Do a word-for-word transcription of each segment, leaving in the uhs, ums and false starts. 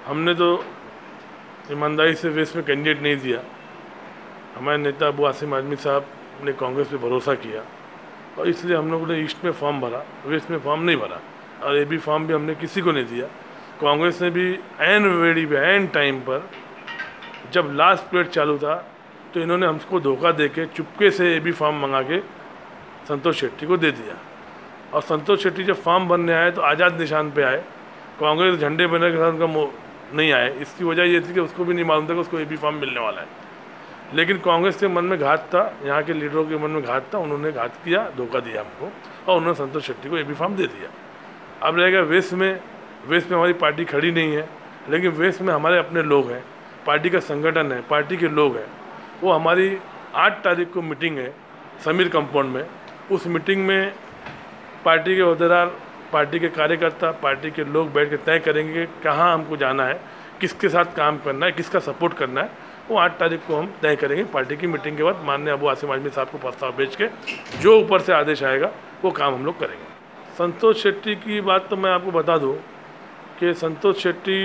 हमने तो ईमानदारी से वेस्ट में कैंडिडेट नहीं दिया। हमारे नेता अबू आसिम आजमी साहब ने कांग्रेस पे भरोसा किया और इसलिए हम लोगों ने ईस्ट में फॉर्म भरा, वेस्ट में फॉर्म नहीं भरा और ए बी फॉर्म भी हमने किसी को नहीं दिया। कांग्रेस ने भी एन वेड़ी पे एन टाइम पर जब लास्ट पीरियड चालू था तो इन्होंने हमको धोखा देके चुपके से ए बी फॉर्म मंगा के संतोष शेट्टी को दे दिया। और संतोष शेट्टी जब फॉर्म भरने आए तो आज़ाद निशान पे आए, कांग्रेस झंडे बनने के साथ उनका नहीं आए। इसकी वजह ये थी कि उसको भी नहीं मालूम था कि उसको ए बी फॉर्म मिलने वाला है। लेकिन कांग्रेस के मन में घात था, यहाँ के लीडरों के मन में घात था, उन्होंने घात किया, धोखा दिया हमको और उन्होंने संतोष शेट्टी को ए बी फॉर्म दे दिया। अब रहेगा वेस्ट में, वेस्ट में हमारी पार्टी खड़ी नहीं है, लेकिन वेस्ट में हमारे अपने लोग हैं, पार्टी का संगठन है, पार्टी के लोग हैं। वो हमारी आठ तारीख को मीटिंग है समीर कंपाउंड में। उस मीटिंग में पार्टी के अहदेदार, पार्टी के कार्यकर्ता, पार्टी के लोग बैठ के तय करेंगे कहाँ हमको जाना है, किसके साथ काम करना है, किसका सपोर्ट करना है। वो आठ तारीख को हम तय करेंगे पार्टी की मीटिंग के बाद। माननीय अबू आसिम आजमी साहब को प्रस्ताव भेज के जो ऊपर से आदेश आएगा वो काम हम लोग करेंगे। संतोष शेट्टी की बात तो मैं आपको बता दूं कि संतोष शेट्टी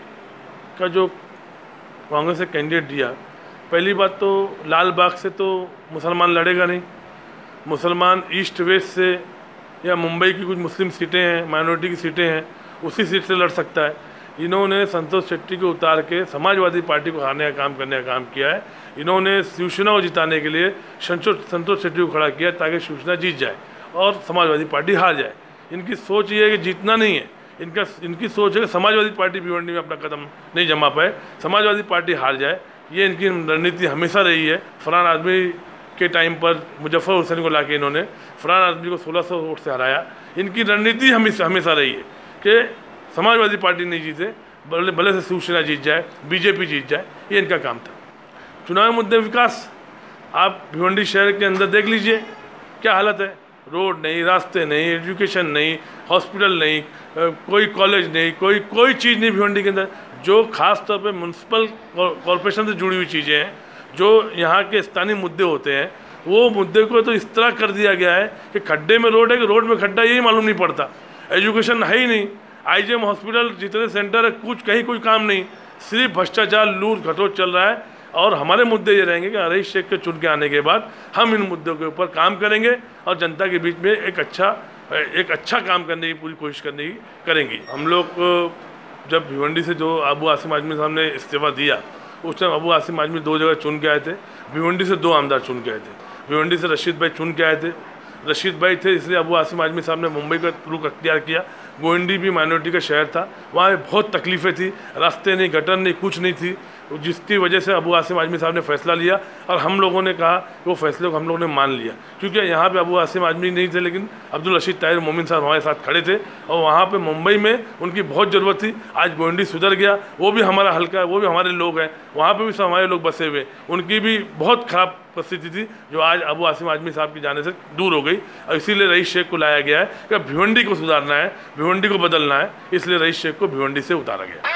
का जो कांग्रेस ने कैंडिडेट दिया, पहली बात तो लाल बाग से तो मुसलमान लड़ेगा नहीं। मुसलमान ईस्ट वेस्ट से या मुंबई की कुछ मुस्लिम सीटें हैं, माइनॉरिटी की सीटें हैं, उसी सीट से लड़ सकता है। इन्होंने संतोष शेट्टी को उतार के समाजवादी पार्टी को हारने का काम करने का काम किया है। इन्होंने शिवसेना को जिताने के लिए संतोष शेट्टी को खड़ा किया ताकि शिवसेना जीत जाए और समाजवादी पार्टी हार जाए। इनकी सोच ये है कि जीतना नहीं है, इनका इनकी सोच है कि समाजवादी पार्टी भिवंडी में अपना कदम नहीं जमा पाए, समाजवादी पार्टी हार जाए। ये इनकी रणनीति हमेशा रही है। फरहान आजमी के टाइम पर मुजफ्फर हुसैन को लाके इन्होंने फरहान आजमी को सोलह सौ वोट से हराया। इनकी रणनीति हमेशा हमेशा रही है कि समाजवादी पार्टी नहीं जीते, भले भले से शिवसेना जीत जाए, बीजेपी जीत जाए, ये इनका काम था। चुनावी मुद्दे विकास, आप भिवंडी शहर के अंदर देख लीजिए क्या हालत है। रोड नहीं, रास्ते नहीं, एजुकेशन नहीं, हॉस्पिटल नहीं, कोई कॉलेज नहीं, कोई कोई चीज़ नहीं भिवंडी के अंदर। जो खास तौर पे म्यूनसिपल कॉरपोरेशन से जुड़ी हुई चीज़ें हैं, जो यहाँ के स्थानीय मुद्दे होते हैं, वो मुद्दे को तो इस तरह कर दिया गया है कि खड्डे में रोड है कि रोड में खड्डा यही मालूम नहीं पड़ता। एजुकेशन है ही नहीं, आई जी एम हॉस्पिटल जितने सेंटर है कुछ कहीं कोई काम नहीं, सिर्फ भ्रष्टाचार, लूट खटोट चल रहा है। और हमारे मुद्दे ये रहेंगे कि रईस शेख के चुन के आने के बाद हम इन मुद्दों के ऊपर काम करेंगे और जनता के बीच में एक अच्छा एक अच्छा काम करने की पूरी कोशिश करने की करेंगे। हम लोग जब भिवंडी से जो अबू आसिम आजमी साहब ने इस्तीफा दिया, उस टाइम अबू आसिम आजमी दो जगह चुन के आए थे। भिवंडी से दो आमदार चुन के आए थे, भिवंडी से रशीद भाई चुन के आए थे। रशीद भाई थे इसलिए अबू आसिम आजमी साहब ने मुंबई का रुख अख्तियार किया। गोविंडी भी माइनॉरिटी का शहर था, वहाँ बहुत तकलीफ़ें थी, रास्ते नहीं, गटर नहीं, कुछ नहीं थी, जिसकी वजह से अबू आसिम आजमी साहब ने फैसला लिया और हम लोगों ने कहा कि वो फैसले को हम लोगों ने मान लिया। क्योंकि यहाँ पे अबू आसिम आजमी नहीं थे, लेकिन अब्दुल रशीद ताहिर मोमिन साहब हमारे साथ खड़े थे और वहाँ पे मुंबई में उनकी बहुत ज़रूरत थी। आज गोविंडी सुधर गया, वो भी हमारा हल्का है, वो भी हमारे लोग हैं, वहाँ पर भी सब हमारे लोग बसे हुए। उनकी भी बहुत ख़राब परिस्थिति थी जो आज अबू आसिम आजमी साहब की जाने से दूर हो गई और इसीलिए रईस शेख को लाया गया है कि भिवंडी को सुधारना है, भिवंडी को बदलना है, इसलिए रईस शेख को भिवंडी से उतारा गया।